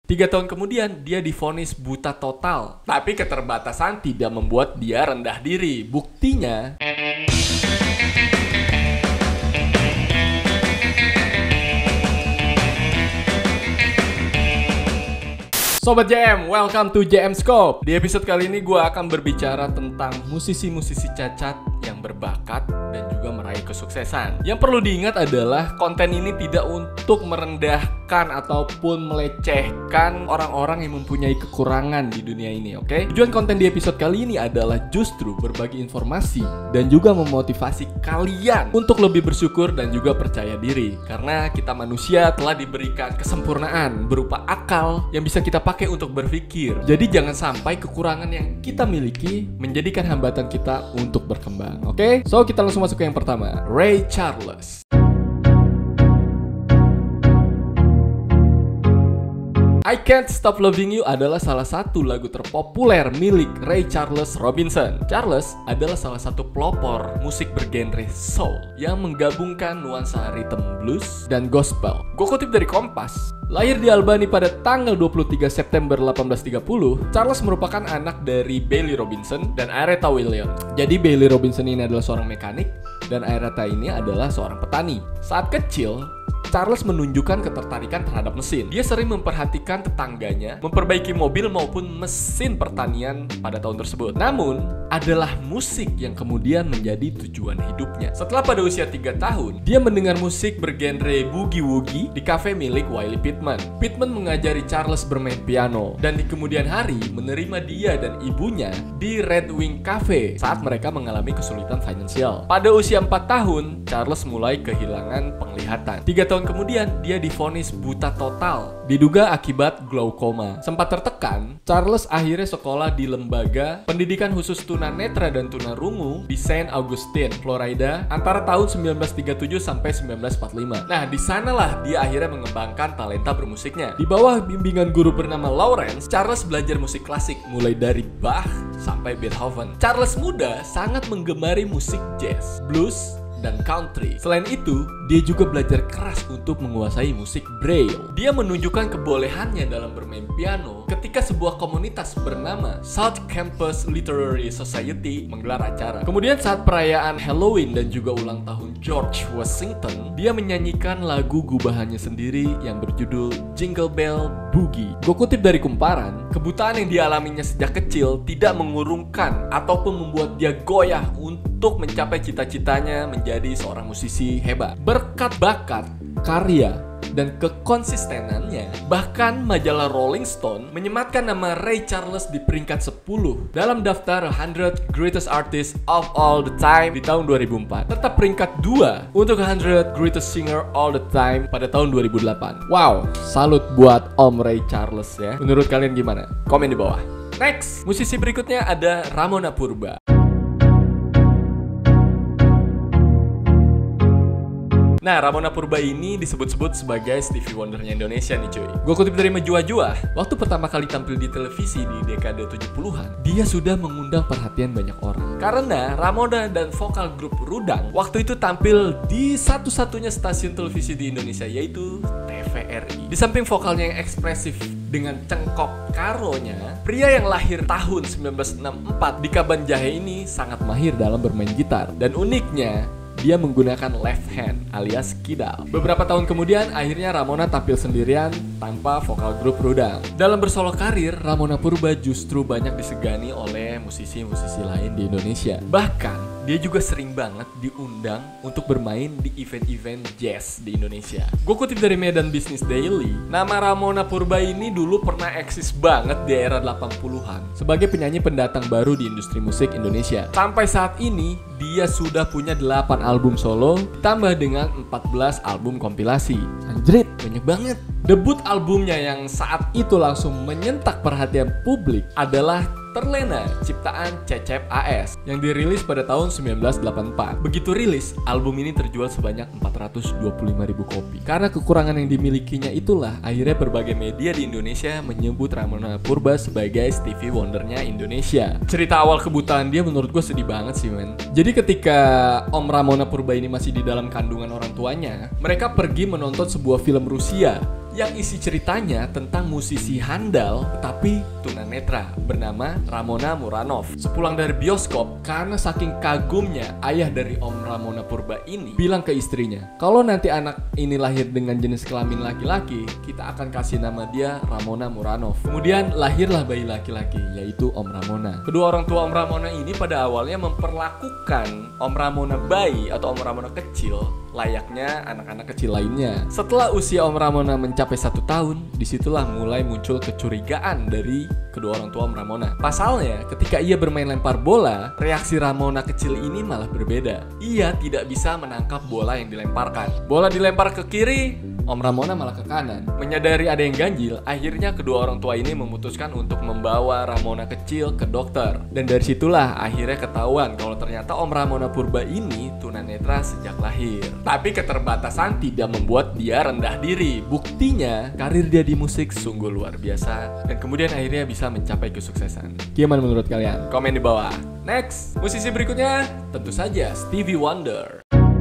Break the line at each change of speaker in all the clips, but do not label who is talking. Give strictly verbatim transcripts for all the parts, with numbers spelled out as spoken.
Tiga tahun kemudian, dia divonis buta total. Tapi keterbatasan tidak membuat dia rendah diri. Buktinya... Sobat J M, welcome to J M Scope. Di episode kali ini gue akan berbicara tentang musisi-musisi cacat yang berbakat dan juga meraih kesuksesan. Yang perlu diingat adalah konten ini tidak untuk merendahkan ataupun melecehkan orang-orang yang mempunyai kekurangan di dunia ini, oke? Okay? Tujuan konten di episode kali ini adalah justru berbagi informasi dan juga memotivasi kalian untuk lebih bersyukur dan juga percaya diri. Karena kita manusia telah diberikan kesempurnaan berupa akal yang bisa kita pakai untuk berpikir. Jadi jangan sampai kekurangan yang kita miliki menjadikan hambatan kita untuk berkembang. Oke, okay? So kita langsung masuk ke yang pertama, Ray Charles. I Can't Stop Loving You adalah salah satu lagu terpopuler milik Ray Charles Robinson. Charles adalah salah satu pelopor musik bergenre soul yang menggabungkan nuansa rhythm blues dan gospel. Gue kutip dari Kompas. Lahir di Albany pada tanggal dua puluh tiga September delapan belas tiga puluh, Charles merupakan anak dari Bailey Robinson dan Aretha Williams. Jadi Bailey Robinson ini adalah seorang mekanik dan Aretha ini adalah seorang petani. Saat kecil, Charles menunjukkan ketertarikan terhadap mesin. Dia sering memperhatikan tetangganya memperbaiki mobil maupun mesin pertanian pada tahun tersebut. Namun, adalah musik yang kemudian menjadi tujuan hidupnya. Setelah pada usia tiga tahun, dia mendengar musik bergenre boogie-woogie di kafe milik Wiley Pittman. Pittman mengajari Charles bermain piano dan di kemudian hari menerima dia dan ibunya di Red Wing Cafe saat mereka mengalami kesulitan finansial. Pada usia empat tahun, Charles mulai kehilangan penglihatan. Tiga tahun kemudian, dia divonis buta total, diduga akibat glaukoma. Sempat tertekan, Charles akhirnya sekolah di lembaga pendidikan khusus tunanetra dan tunarungu di Saint Augustine, Florida, antara tahun sembilan belas tiga puluh tujuh sampai sembilan belas empat puluh lima. Nah, di sanalah dia akhirnya mengembangkan talenta bermusiknya. Di bawah bimbingan guru bernama Lawrence, Charles belajar musik klasik, mulai dari Bach sampai Beethoven. Charles muda sangat menggemari musik jazz, blues, dan country. Selain itu, dia juga belajar keras untuk menguasai musik Braille. Dia menunjukkan kebolehannya dalam bermain piano ketika sebuah komunitas bernama South Campus Literary Society menggelar acara. Kemudian saat perayaan Halloween dan juga ulang tahun George Washington, dia menyanyikan lagu gubahannya sendiri yang berjudul Jingle Bell Boogie. Gue kutip dari Kumparan, kebutaan yang dialaminya sejak kecil tidak mengurungkan ataupun membuat dia goyah untuk mencapai cita-citanya menjadi seorang musisi hebat. Berkat bakat, karya, dan kekonsistenannya, bahkan majalah Rolling Stone menyematkan nama Ray Charles di peringkat sepuluh dalam daftar one hundred Greatest Artists of All the Time di tahun dua ribu empat, serta peringkat dua untuk one hundred Greatest Singer All the Time pada tahun dua ribu delapan. Wow, salut buat Om Ray Charles ya. Menurut kalian gimana? Komen di bawah. Next, musisi berikutnya ada Ramona Purba. Nah, Ramona Purba ini disebut-sebut sebagai Stevie Wonder-nya Indonesia nih cuy. Gue kutip dari Menjua-Jua, waktu pertama kali tampil di televisi di dekade tujuh puluhan, dia sudah mengundang perhatian banyak orang. Karena Ramona dan vokal grup Rudang waktu itu tampil di satu-satunya stasiun televisi di Indonesia, yaitu T V R I. Di samping vokalnya yang ekspresif dengan cengkok karonya, pria yang lahir tahun sembilan belas enam puluh empat di Kaban Jahe ini sangat mahir dalam bermain gitar. Dan uniknya, dia menggunakan left hand alias kidal. Beberapa tahun kemudian, akhirnya Ramona tampil sendirian tanpa vokal grup Rudang. Dalam bersolo karir, Ramona Purba justru banyak disegani oleh musisi-musisi lain di Indonesia. Bahkan, dia juga sering banget diundang untuk bermain di event-event jazz di Indonesia. Gue kutip dari Medan Business Daily, nama Ramona Purba ini dulu pernah eksis banget di era delapan puluhan sebagai penyanyi pendatang baru di industri musik Indonesia. Sampai saat ini, dia sudah punya delapan album solo ditambah dengan empat belas album kompilasi. Anjrit, banyak banget. Debut albumnya yang saat itu langsung menyentak perhatian publik adalah Terlena, ciptaan Cecep A S, yang dirilis pada tahun sembilan belas delapan puluh empat. Begitu rilis, album ini terjual sebanyak empat ratus dua puluh lima ribu kopi. Karena kekurangan yang dimilikinya itulah, akhirnya berbagai media di Indonesia menyebut Ramona Purba sebagai Stevie Wondernya Indonesia. Cerita awal kebutaan dia menurut gue sedih banget sih, men. Jadi ketika Om Ramona Purba ini masih di dalam kandungan orang tuanya, mereka pergi menonton sebuah film Rusia yang isi ceritanya tentang musisi handal tetapi tunanetra bernama Ramona Muranov. Sepulang dari bioskop, karena saking kagumnya, ayah dari Om Ramona Purba ini bilang ke istrinya, kalau nanti anak ini lahir dengan jenis kelamin laki-laki, kita akan kasih nama dia Ramona Muranov. Kemudian lahirlah bayi laki-laki, yaitu Om Ramona. Kedua orang tua Om Ramona ini pada awalnya memperlakukan Om Ramona bayi atau Om Ramona kecil layaknya anak-anak kecil lainnya. Setelah usia Om Ramona mencapai satu tahun, disitulah mulai muncul kecurigaan dari kedua orang tua Om Ramona. Pasalnya, ketika ia bermain lempar bola, reaksi Ramona kecil ini malah berbeda. Ia tidak bisa menangkap bola yang dilemparkan. Bola dilempar ke kiri, Om Ramona malah ke kanan. Menyadari ada yang ganjil, akhirnya kedua orang tua ini memutuskan untuk membawa Ramona kecil ke dokter. Dan dari situlah akhirnya ketahuan kalau ternyata Om Ramona Purba ini tunanetra sejak lahir. Tapi keterbatasan tidak membuat dia rendah diri. Buktinya, karir dia di musik sungguh luar biasa. Dan kemudian akhirnya bisa mencapai kesuksesan. Gimana menurut kalian? Komen di bawah. Next, musisi berikutnya tentu saja Stevie Wonder.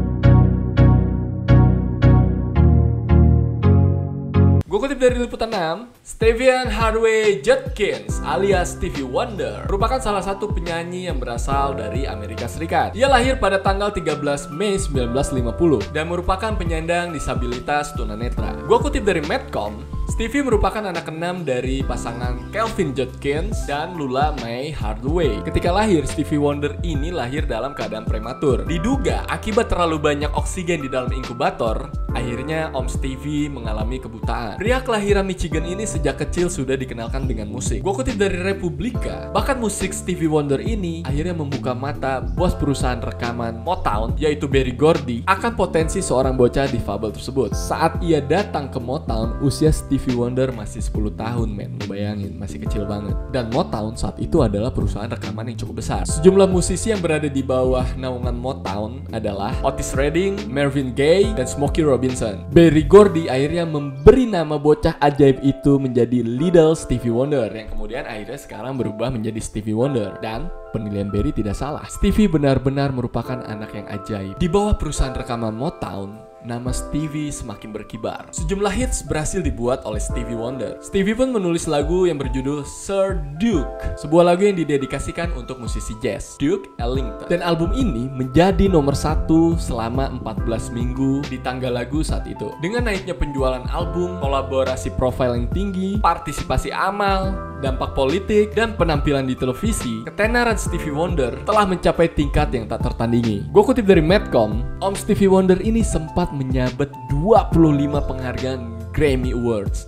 Gue kutip dari Liputan enam, Stephen Hardaway Judkins alias Stevie Wonder merupakan salah satu penyanyi yang berasal dari Amerika Serikat. Ia lahir pada tanggal tiga belas Mei sembilan belas lima puluh dan merupakan penyandang disabilitas tunanetra. Gue kutip dari Medcom, Stevie merupakan anak keenam dari pasangan Kelvin Judkins dan Lula Mae Hardaway. Ketika lahir, Stevie Wonder ini lahir dalam keadaan prematur. Diduga akibat terlalu banyak oksigen di dalam inkubator, akhirnya Om Stevie mengalami kebutaan. Pria kelahiran Michigan ini sejak kecil sudah dikenalkan dengan musik. Gue kutip dari Republika, bahkan musik Stevie Wonder ini akhirnya membuka mata bos perusahaan rekaman Motown, yaitu Berry Gordy, akan potensi seorang bocah difabel tersebut. Saat ia datang ke Motown, usia Stevie Wonder masih sepuluh tahun, men. Lu bayangin, masih kecil banget. Dan Motown saat itu adalah perusahaan rekaman yang cukup besar. Sejumlah musisi yang berada di bawah naungan Motown adalah Otis Redding, Marvin Gaye, dan Smokey Robinson. Berry Gordy akhirnya memberi nama bocah ajaib itu menjadi Little Stevie Wonder, yang kemudian akhirnya sekarang berubah menjadi Stevie Wonder. Dan penilaian Berry tidak salah. Stevie benar-benar merupakan anak yang ajaib. Di bawah perusahaan rekaman Motown, nama Stevie semakin berkibar. Sejumlah hits berhasil dibuat oleh Stevie Wonder. Stevie pun menulis lagu yang berjudul Sir Duke, sebuah lagu yang didedikasikan untuk musisi jazz Duke Ellington. Dan album ini menjadi nomor satu selama empat belas minggu di tangga lagu saat itu. Dengan naiknya penjualan album, kolaborasi profil yang tinggi, partisipasi amal, dampak politik, dan penampilan di televisi, ketenaran Stevie Wonder telah mencapai tingkat yang tak tertandingi. Gue kutip dari Medcom, Om Stevie Wonder ini sempat menyabet dua puluh lima penghargaan Grammy Awards.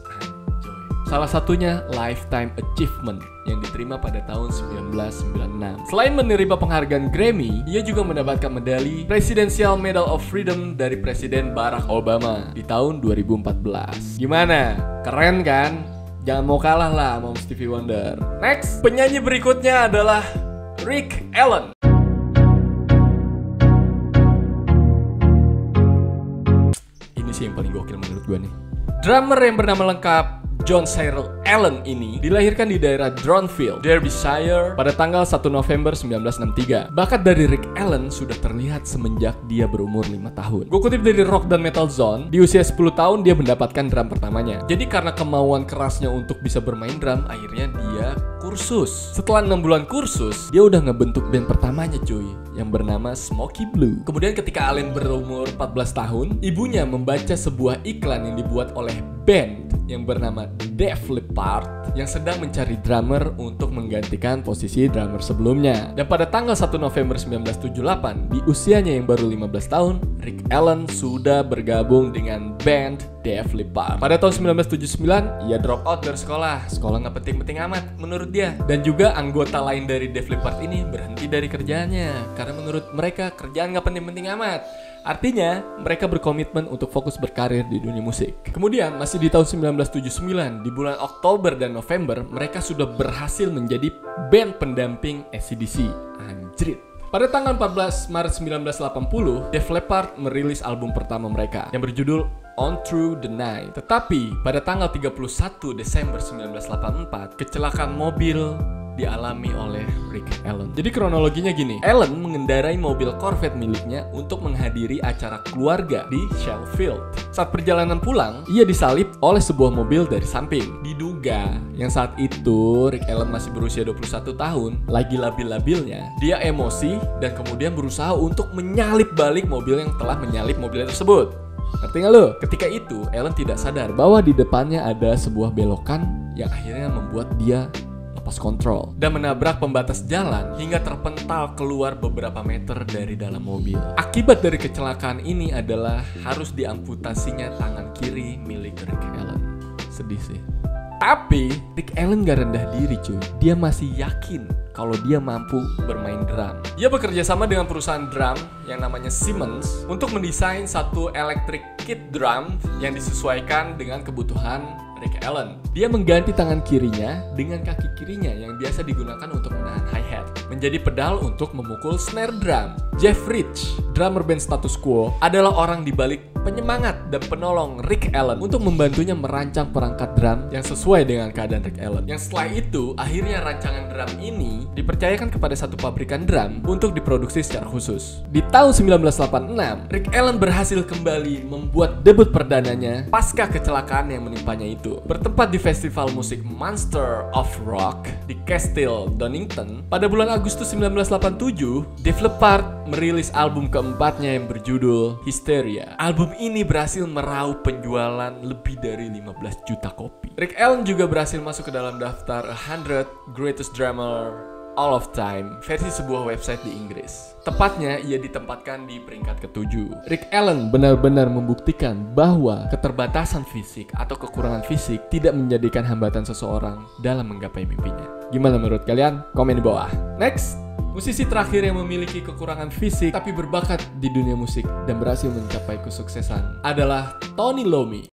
Salah satunya Lifetime Achievement yang diterima pada tahun sembilan belas sembilan puluh enam. Selain menerima penghargaan Grammy, ia juga mendapatkan medali Presidential Medal of Freedom dari Presiden Barack Obama di tahun dua ribu empat belas. Gimana? Keren kan? Jangan mau kalah lah sama Stevie Wonder. Next, penyanyi berikutnya adalah Rick Allen. Ini sih yang paling gokil menurut gue nih. Drummer yang bernama lengkap John Cyril Allen ini dilahirkan di daerah Drownfield, Derbyshire pada tanggal satu November sembilan belas enam puluh tiga. Bakat dari Rick Allen sudah terlihat semenjak dia berumur lima tahun. Gue kutip dari Rock dan Metal Zone, di usia sepuluh tahun dia mendapatkan drum pertamanya. Jadi karena kemauan kerasnya untuk bisa bermain drum, akhirnya dia kursus. Setelah enam bulan kursus, dia udah ngebentuk band pertamanya cuy, yang bernama Smokey Blue. Kemudian ketika Allen berumur empat belas tahun, ibunya membaca sebuah iklan yang dibuat oleh band yang bernama Def Leppard yang sedang mencari drummer untuk menggantikan posisi drummer sebelumnya. Dan pada tanggal satu November sembilan belas tujuh puluh delapan, di usianya yang baru lima belas tahun, Rick Allen sudah bergabung dengan band Def Leppard. Pada tahun sembilan belas tujuh puluh sembilan, ia drop out dari sekolah. Sekolah nggak penting-penting amat menurut dia. Dan juga anggota lain dari Def Leppard ini berhenti dari kerjaannya karena menurut mereka kerjaan nggak penting-penting amat. Artinya, mereka berkomitmen untuk fokus berkarir di dunia musik. Kemudian, masih di tahun sembilan belas tujuh puluh sembilan, di bulan Oktober dan November, mereka sudah berhasil menjadi band pendamping A C D C. Anjrit. Pada tanggal empat belas Maret sembilan belas delapan puluh, Def Leppard merilis album pertama mereka yang berjudul On Through the Night. Tetapi, pada tanggal tiga puluh satu Desember sembilan belas delapan puluh empat, kecelakaan mobil dialami oleh Rick Allen. Jadi kronologinya gini, Allen mengendarai mobil Corvette miliknya untuk menghadiri acara keluarga di Sheffield. Saat perjalanan pulang, ia disalip oleh sebuah mobil dari samping. Diduga yang saat itu Rick Allen masih berusia dua puluh satu tahun, lagi labil-labilnya, dia emosi dan kemudian berusaha untuk menyalip balik mobil yang telah menyalip mobilnya tersebut. Ngerti gak lo? Ketika itu, Allen tidak sadar bahwa di depannya ada sebuah belokan yang akhirnya membuat dia lepas kontrol dan menabrak pembatas jalan hingga terpental keluar beberapa meter dari dalam mobil. Akibat dari kecelakaan ini adalah harus diamputasinya tangan kiri milik Rick Allen. Sedih sih. Tapi Rick Allen gak rendah diri cuy. Dia masih yakin kalau dia mampu bermain drum. Dia bekerja sama dengan perusahaan drum yang namanya Simmons untuk mendesain satu electric kit drum yang disesuaikan dengan kebutuhan Rick Allen. Dia mengganti tangan kirinya dengan kaki kirinya yang biasa digunakan untuk menahan hi-hat menjadi pedal untuk memukul snare drum. Jeff Rich, drummer band Status Quo, adalah orang di balik penyemangat dan penolong Rick Allen untuk membantunya merancang perangkat drum yang sesuai dengan keadaan Rick Allen. Yang setelah itu, akhirnya rancangan drum ini dipercayakan kepada satu pabrikan drum untuk diproduksi secara khusus. Di tahun sembilan belas delapan puluh enam, Rick Allen berhasil kembali membuat debut perdananya pasca kecelakaan yang menimpanya itu. Bertempat di festival musik Monster of Rock di Castle Donington, pada bulan Agustus sembilan belas delapan puluh tujuh, Def Leppard merilis album keempatnya yang berjudul Hysteria. Album ini berhasil meraup penjualan lebih dari lima belas juta kopi. Rick Allen juga berhasil masuk ke dalam daftar one hundred Greatest Drummer All of Time versi sebuah website di Inggris. Tepatnya, ia ditempatkan di peringkat ketujuh. Rick Allen benar-benar membuktikan bahwa keterbatasan fisik atau kekurangan fisik tidak menjadikan hambatan seseorang dalam menggapai mimpinya. Gimana menurut kalian? Komen di bawah. Next, musisi terakhir yang memiliki kekurangan fisik tapi berbakat di dunia musik dan berhasil mencapai kesuksesan adalah Tony Iommi.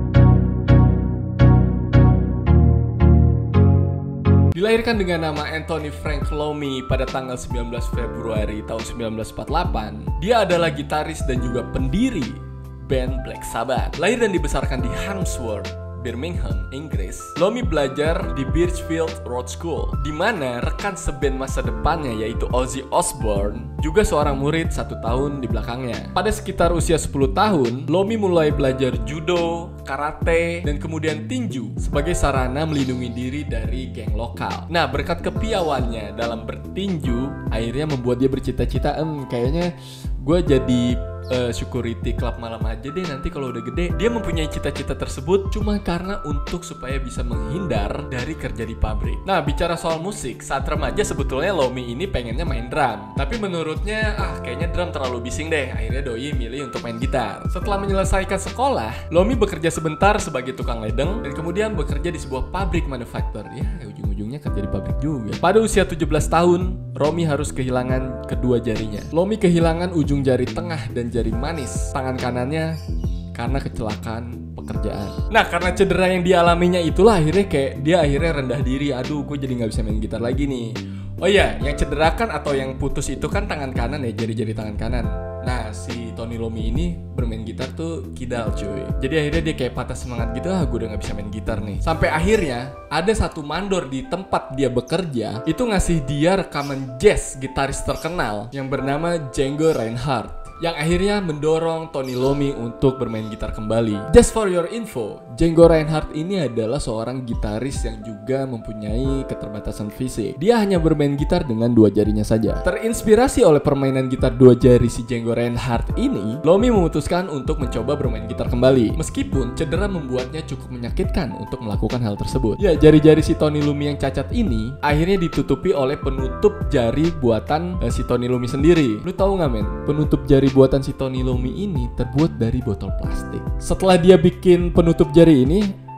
Dilahirkan dengan nama Anthony Frank Iommi pada tanggal sembilan belas Februari tahun sembilan belas empat puluh delapan, dia adalah gitaris dan juga pendiri band Black Sabbath. Lahir dan dibesarkan di Handsworth, Birmingham, Inggris, Iommi belajar di Birchfield Road School, di mana rekan seband masa depannya yaitu Ozzy Osbourne juga seorang murid satu tahun di belakangnya. Pada sekitar usia sepuluh tahun, Iommi mulai belajar judo, karate, dan kemudian tinju sebagai sarana melindungi diri dari geng lokal. Nah, berkat kepiawannya dalam bertinju, akhirnya membuat dia bercita-cita, em kayaknya gue jadi uh, security club malam aja deh nanti kalau udah gede. Dia mempunyai cita-cita tersebut cuma karena untuk supaya bisa menghindar dari kerja di pabrik. Nah, bicara soal musik, saat remaja sebetulnya Iommi ini pengennya main drum, tapi menurutnya ah kayaknya drum terlalu bising deh. Akhirnya doi milih untuk main gitar. Setelah menyelesaikan sekolah, Iommi bekerja sebentar sebagai tukang ledeng dan kemudian bekerja di sebuah pabrik manufaktur. Ya, ujung-ujungnya kerja di pabrik juga. Pada usia tujuh belas tahun, Iommi harus kehilangan kedua jarinya. Iommi kehilangan ujung jari tengah dan jari manis tangan kanannya karena kecelakaan pekerjaan. Nah, karena cedera yang dialaminya itulah akhirnya kayak dia akhirnya rendah diri. Aduh, gue jadi nggak bisa main gitar lagi nih. Oh iya, yang cedera kan atau yang putus itu kan tangan kanan ya, jari-jari tangan kanan. Nah, si Tony Iommi ini bermain gitar tuh kidal cuy. Jadi akhirnya dia kayak patah semangat gitu, ah gue udah gak bisa main gitar nih. Sampai akhirnya ada satu mandor di tempat dia bekerja itu ngasih dia rekaman jazz gitaris terkenal yang bernama Django Reinhardt, yang akhirnya mendorong Tony Iommi untuk bermain gitar kembali. Just for your info, Django Reinhardt ini adalah seorang gitaris yang juga mempunyai keterbatasan fisik. Dia hanya bermain gitar dengan dua jarinya saja. Terinspirasi oleh permainan gitar dua jari si Django Reinhardt ini, Iommi memutuskan untuk mencoba bermain gitar kembali. Meskipun cedera membuatnya cukup menyakitkan untuk melakukan hal tersebut. Ya, jari-jari si Tony Iommi yang cacat ini akhirnya ditutupi oleh penutup jari buatan eh, si Tony Iommi sendiri. Lu tahu nggak men? Penutup jari buatan si Tony Iommi ini terbuat dari botol plastik. Setelah dia bikin penutup jari ini,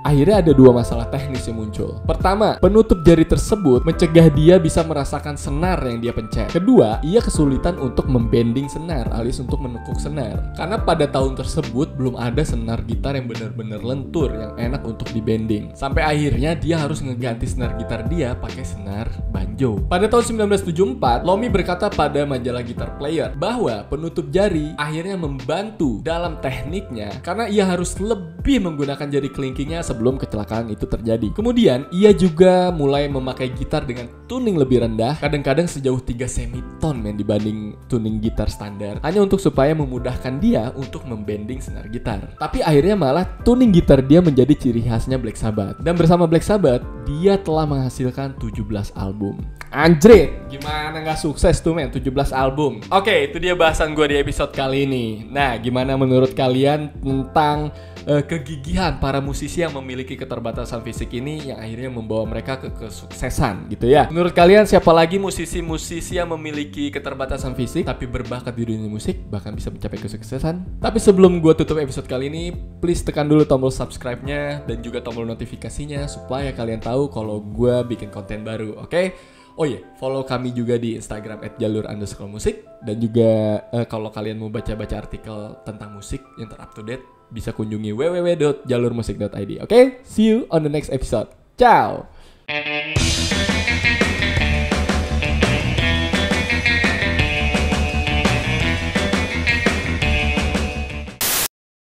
akhirnya ada dua masalah teknis yang muncul. Pertama, penutup jari tersebut mencegah dia bisa merasakan senar yang dia pencet. Kedua, ia kesulitan untuk membending senar alias untuk menekuk senar. Karena pada tahun tersebut belum ada senar gitar yang benar-benar lentur yang enak untuk dibending. Sampai akhirnya dia harus ngeganti senar gitar dia pakai senar banjo. Pada tahun sembilan belas tujuh puluh empat, Lomi berkata pada majalah Guitar Player bahwa penutup jari akhirnya membantu dalam tekniknya karena ia harus lebih menggunakan jari kelingkingnya sebelum kecelakaan itu terjadi. Kemudian ia juga mulai memakai gitar dengan tuning lebih rendah, kadang-kadang sejauh tiga semiton men dibanding tuning gitar standar, hanya untuk supaya memudahkan dia untuk membending senar gitar. Tapi akhirnya malah tuning gitar dia menjadi ciri khasnya Black Sabbath. Dan bersama Black Sabbath, dia telah menghasilkan tujuh belas album. Anjrit, gimana nggak sukses tuh men, tujuh belas album. Oke, itu dia bahasan gue di episode kali ini. Nah, gimana menurut kalian tentang uh, kegigihan para musisi yang memiliki keterbatasan fisik ini yang akhirnya membawa mereka ke kesuksesan gitu ya? Menurut kalian siapa lagi musisi-musisi yang memiliki keterbatasan fisik tapi berbakat di dunia musik bahkan bisa mencapai kesuksesan? Tapi sebelum gue tutup episode kali ini, please tekan dulu tombol subscribe-nya dan juga tombol notifikasinya supaya kalian tahu kalau gue bikin konten baru, oke? Okay? Oh iya, yeah, follow kami juga di Instagram at jalur underscore musik. Dan juga uh, kalau kalian mau baca-baca artikel tentang musik yang ter-up to date, bisa kunjungi w w w dot jalur musik dot i d. Oke, okay? See you on the next episode. Ciao!